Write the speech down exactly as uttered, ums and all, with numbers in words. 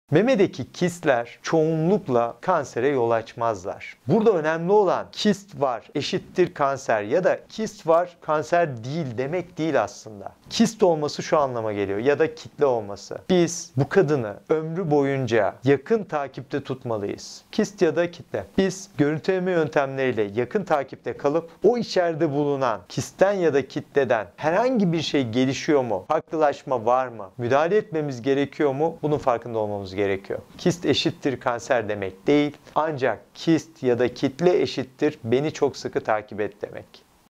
Memedeki kistler çoğunlukla kansere yol açmazlar. Burada önemli olan kist var eşittir kanser ya da kist var kanser değil demek değil aslında. Kist olması şu anlama geliyor ya da kitle olması. Biz bu kadını ömrü boyunca yakın takipte tutmalıyız. Kist ya da kitle. Biz görüntüleme yöntemleriyle yakın takipte kalıp o içeride bulunan kistten ya da kitleden herhangi bir şey gelişiyor mu? Farklılaşma var mı? Müdahale etmemiz gerekiyor mu? Bunun farkında olmamız gerekiyor. Kist eşittir kanser demek değil. Ancak kist ya da kitle eşittir beni çok sıkı takip et demek.